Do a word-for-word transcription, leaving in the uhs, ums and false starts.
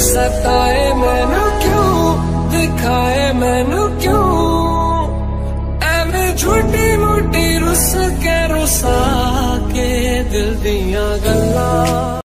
सताए मैनू क्यों, दिखाए मैनू क्यों, एवें झूठी मूठी रुस के रुसा के दिल दियां गल्लां।